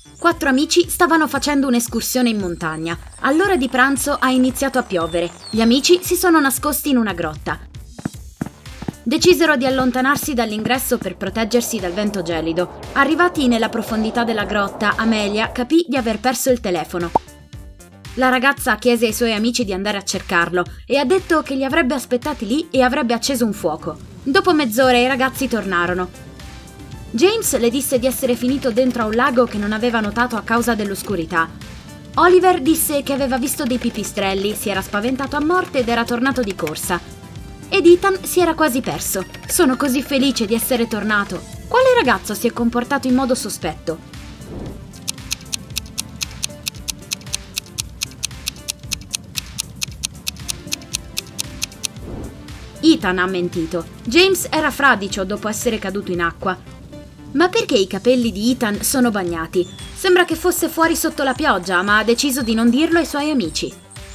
4 amici stavano facendo un'escursione in montagna. All'ora di pranzo ha iniziato a piovere. Gli amici si sono nascosti in una grotta. Decisero di allontanarsi dall'ingresso per proteggersi dal vento gelido. Arrivati nella profondità della grotta, Amelia capì di aver perso il telefono. La ragazza chiese ai suoi amici di andare a cercarlo e ha detto che li avrebbe aspettati lì e avrebbe acceso un fuoco. Dopo mezz'ora i ragazzi tornarono. James le disse di essere finito dentro a un lago che non aveva notato a causa dell'oscurità. Oliver disse che aveva visto dei pipistrelli, si era spaventato a morte ed era tornato di corsa. Ed Ethan si era quasi perso. Sono così felice di essere tornato. Quale ragazzo si è comportato in modo sospetto? Ethan ha mentito. James era fradicio dopo essere caduto in acqua. Ma perché i capelli di Ethan sono bagnati? Sembra che fosse fuori sotto la pioggia, ma ha deciso di non dirlo ai suoi amici.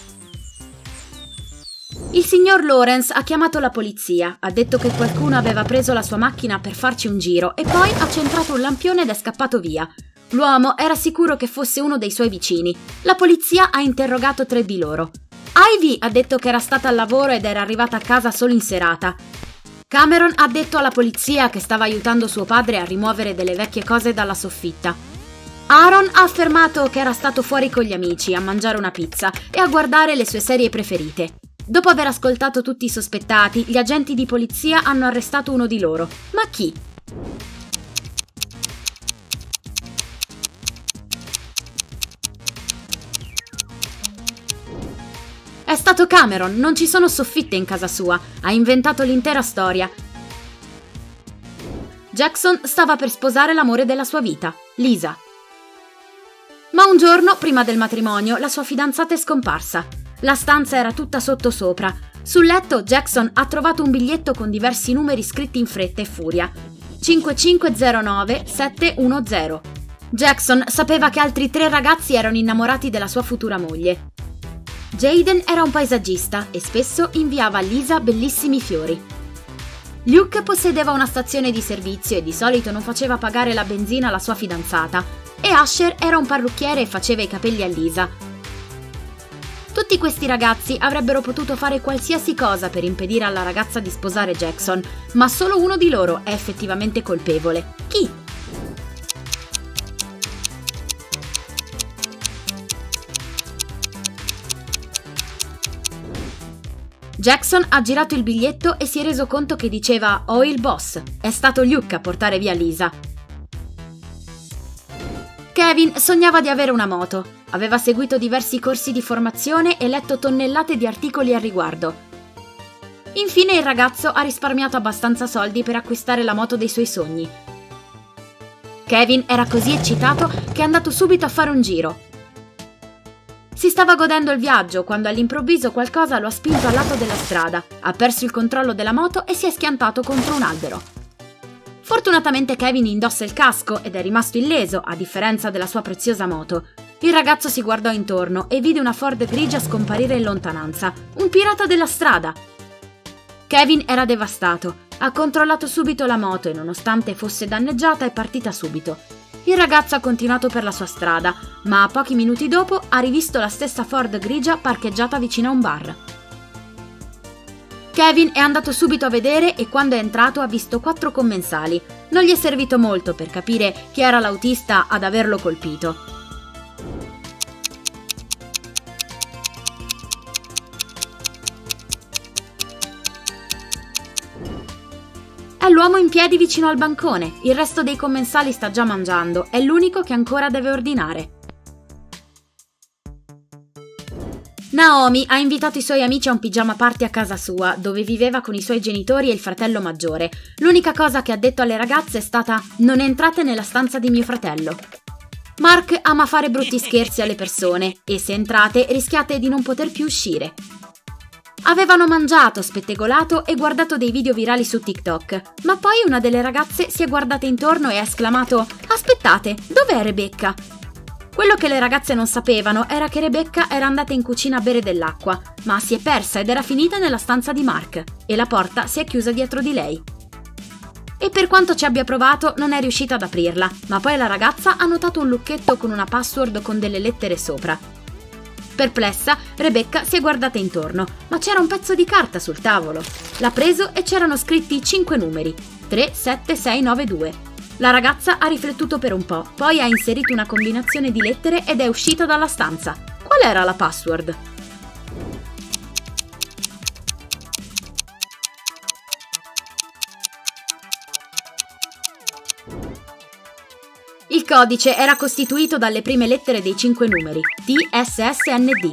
Il signor Lawrence ha chiamato la polizia, ha detto che qualcuno aveva preso la sua macchina per farci un giro e poi ha centrato un lampione ed è scappato via. L'uomo era sicuro che fosse uno dei suoi vicini. La polizia ha interrogato 3 di loro. Ivy ha detto che era stata al lavoro ed era arrivata a casa solo in serata. Cameron ha detto alla polizia che stava aiutando suo padre a rimuovere delle vecchie cose dalla soffitta. Aaron ha affermato che era stato fuori con gli amici a mangiare una pizza e a guardare le sue serie preferite. Dopo aver ascoltato tutti i sospettati, gli agenti di polizia hanno arrestato uno di loro. Ma chi? È stato Cameron, non ci sono soffitte in casa sua, ha inventato l'intera storia. Jackson stava per sposare l'amore della sua vita, Lisa. Ma un giorno, prima del matrimonio, la sua fidanzata è scomparsa. La stanza era tutta sottosopra. Sul letto Jackson ha trovato un biglietto con diversi numeri scritti in fretta e furia. 5509 710. Jackson sapeva che altri 3 ragazzi erano innamorati della sua futura moglie. Jaden era un paesaggista e spesso inviava a Lisa bellissimi fiori. Luke possedeva una stazione di servizio e di solito non faceva pagare la benzina alla sua fidanzata. E Asher era un parrucchiere e faceva i capelli a Lisa. Tutti questi ragazzi avrebbero potuto fare qualsiasi cosa per impedire alla ragazza di sposare Jackson, ma solo uno di loro è effettivamente colpevole. Chi? Jackson ha girato il biglietto e si è reso conto che diceva «Ho il boss». È stato Luke a portare via Lisa. Kevin sognava di avere una moto. Aveva seguito diversi corsi di formazione e letto tonnellate di articoli al riguardo. Infine il ragazzo ha risparmiato abbastanza soldi per acquistare la moto dei suoi sogni. Kevin era così eccitato che è andato subito a fare un giro. Si stava godendo il viaggio quando all'improvviso qualcosa lo ha spinto al lato della strada, ha perso il controllo della moto e si è schiantato contro un albero. Fortunatamente Kevin indossa il casco ed è rimasto illeso, a differenza della sua preziosa moto. Il ragazzo si guardò intorno e vide una Ford grigia scomparire in lontananza. Un pirata della strada! Kevin era devastato. Ha controllato subito la moto e nonostante fosse danneggiata è partita subito. Il ragazzo ha continuato per la sua strada, ma pochi minuti dopo ha rivisto la stessa Ford grigia parcheggiata vicino a un bar. Kevin è andato subito a vedere e quando è entrato ha visto 4 commensali. Non gli è servito molto per capire chi era l'autista ad averlo colpito. È l'uomo in piedi vicino al bancone, il resto dei commensali sta già mangiando, è l'unico che ancora deve ordinare. Naomi ha invitato i suoi amici a un pigiama party a casa sua, dove viveva con i suoi genitori e il fratello maggiore. L'unica cosa che ha detto alle ragazze è stata «Non entrate nella stanza di mio fratello». Mark ama fare brutti scherzi alle persone e se entrate rischiate di non poter più uscire. Avevano mangiato, spettegolato e guardato dei video virali su TikTok, ma poi una delle ragazze si è guardata intorno e ha esclamato «Aspettate, dov'è Rebecca?» Quello che le ragazze non sapevano era che Rebecca era andata in cucina a bere dell'acqua, ma si è persa ed era finita nella stanza di Mark, e la porta si è chiusa dietro di lei. e per quanto ci abbia provato non è riuscita ad aprirla, ma poi la ragazza ha notato un lucchetto con una password con delle lettere sopra. Perplessa, Rebecca si è guardata intorno, ma c'era un pezzo di carta sul tavolo. L'ha preso e c'erano scritti 5 numeri, 3, 7, 6, 9, 2. La ragazza ha riflettuto per un po', poi ha inserito una combinazione di lettere ed è uscita dalla stanza. Qual era la password? Il codice era costituito dalle prime lettere dei 5 numeri, TSSND.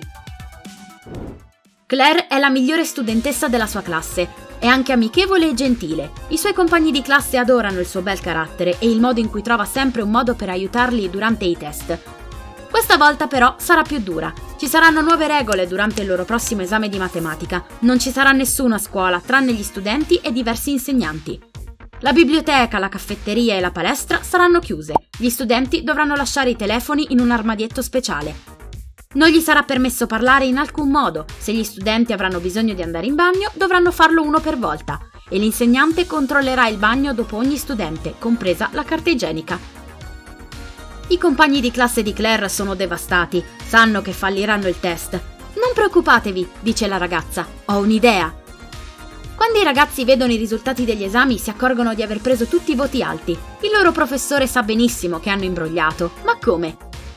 Claire è la migliore studentessa della sua classe, è anche amichevole e gentile. I suoi compagni di classe adorano il suo bel carattere e il modo in cui trova sempre un modo per aiutarli durante i test. Questa volta però sarà più dura. Ci saranno nuove regole durante il loro prossimo esame di matematica. Non ci sarà nessuno a scuola, tranne gli studenti e diversi insegnanti. La biblioteca, la caffetteria e la palestra saranno chiuse. Gli studenti dovranno lasciare i telefoni in un armadietto speciale. Non gli sarà permesso parlare in alcun modo. Se gli studenti avranno bisogno di andare in bagno, dovranno farlo uno per volta. E l'insegnante controllerà il bagno dopo ogni studente, compresa la carta igienica. I compagni di classe di Claire sono devastati. Sanno che falliranno il test. Non preoccupatevi, dice la ragazza. Ho un'idea. Quando i ragazzi vedono i risultati degli esami si accorgono di aver preso tutti i voti alti. Il loro professore sa benissimo che hanno imbrogliato. Ma come?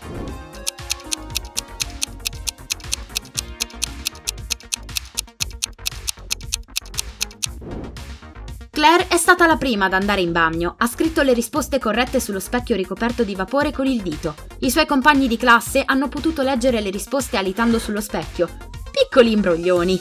Claire è stata la prima ad andare in bagno, ha scritto le risposte corrette sullo specchio ricoperto di vapore con il dito. I suoi compagni di classe hanno potuto leggere le risposte alitando sullo specchio. Piccoli imbroglioni!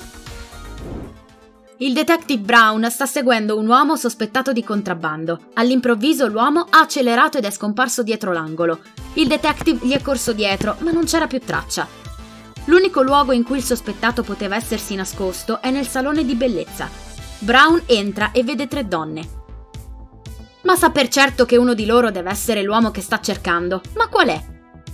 Il detective Brown sta seguendo un uomo sospettato di contrabbando. All'improvviso l'uomo ha accelerato ed è scomparso dietro l'angolo. Il detective gli è corso dietro, ma non c'era più traccia. L'unico luogo in cui il sospettato poteva essersi nascosto è nel salone di bellezza. Brown entra e vede 3 donne. Ma sa per certo che uno di loro deve essere l'uomo che sta cercando. Ma qual è?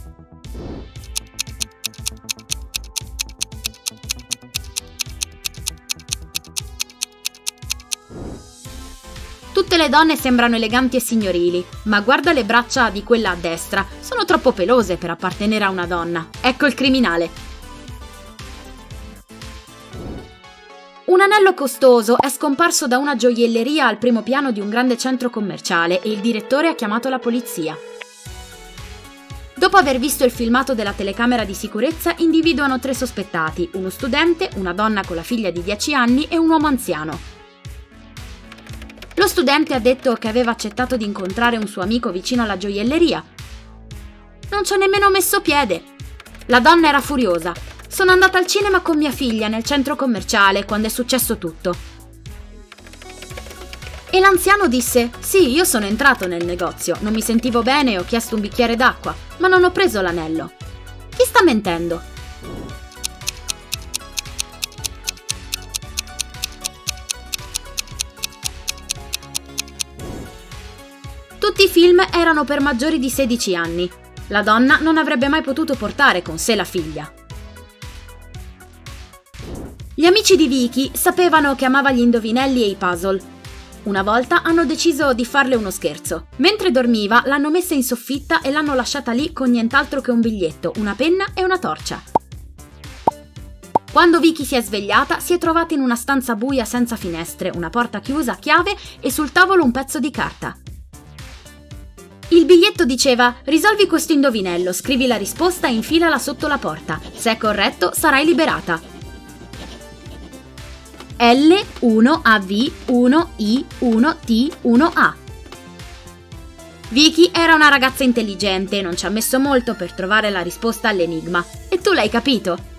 Tutte le donne sembrano eleganti e signorili, ma guarda le braccia di quella a destra, sono troppo pelose per appartenere a una donna. Ecco il criminale. Un anello costoso è scomparso da una gioielleria al primo piano di un grande centro commerciale e il direttore ha chiamato la polizia. Dopo aver visto il filmato della telecamera di sicurezza, individuano 3 sospettati, uno studente, una donna con la figlia di 10 anni e un uomo anziano. Lo studente ha detto che aveva accettato di incontrare un suo amico vicino alla gioielleria. Non ci ha nemmeno messo piede. La donna era furiosa. Sono andata al cinema con mia figlia nel centro commerciale quando è successo tutto. E l'anziano disse: sì, io sono entrato nel negozio, non mi sentivo bene e ho chiesto un bicchiere d'acqua, ma non ho preso l'anello. Chi sta mentendo? Tutti i film erano per maggiori di 16 anni. La donna non avrebbe mai potuto portare con sé la figlia. Gli amici di Vicky sapevano che amava gli indovinelli e i puzzle. Una volta hanno deciso di farle uno scherzo. Mentre dormiva, l'hanno messa in soffitta e l'hanno lasciata lì con nient'altro che un biglietto, una penna e una torcia. Quando Vicky si è svegliata, si è trovata in una stanza buia senza finestre, una porta chiusa a chiave e sul tavolo un pezzo di carta. Il biglietto diceva: risolvi questo indovinello, scrivi la risposta e infilala sotto la porta. Se è corretto, sarai liberata. L1AV1I1T1A. Vicky era una ragazza intelligente e non ci ha messo molto per trovare la risposta all'enigma. E tu l'hai capito?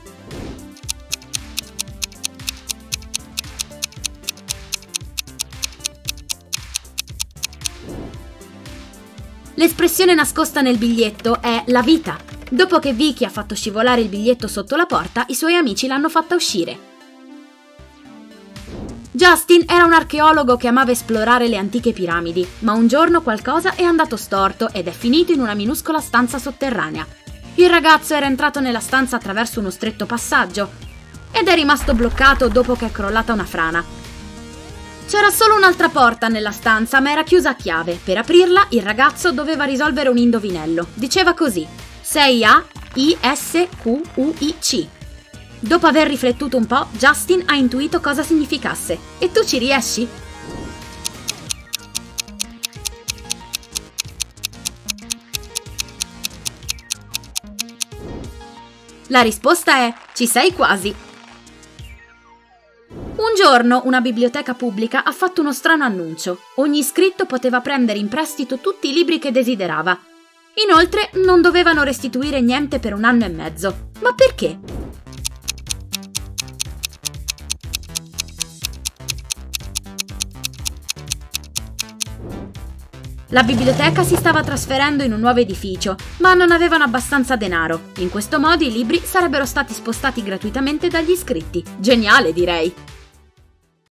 L'espressione nascosta nel biglietto è la vita. Dopo che Vicky ha fatto scivolare il biglietto sotto la porta, i suoi amici l'hanno fatta uscire. Justin era un archeologo che amava esplorare le antiche piramidi, ma un giorno qualcosa è andato storto ed è finito in una minuscola stanza sotterranea. Il ragazzo era entrato nella stanza attraverso uno stretto passaggio ed è rimasto bloccato dopo che è crollata una frana. C'era solo un'altra porta nella stanza, ma era chiusa a chiave. Per aprirla, il ragazzo doveva risolvere un indovinello. Diceva così: 6AISQUIC. Dopo aver riflettuto un po', Justin ha intuito cosa significasse. E tu ci riesci? La risposta è: ci sei quasi. Un giorno una biblioteca pubblica ha fatto uno strano annuncio. Ogni iscritto poteva prendere in prestito tutti i libri che desiderava. Inoltre non dovevano restituire niente per 1 anno e mezzo. Ma perché? La biblioteca si stava trasferendo in un nuovo edificio, ma non avevano abbastanza denaro. In questo modo i libri sarebbero stati spostati gratuitamente dagli iscritti. Geniale, direi!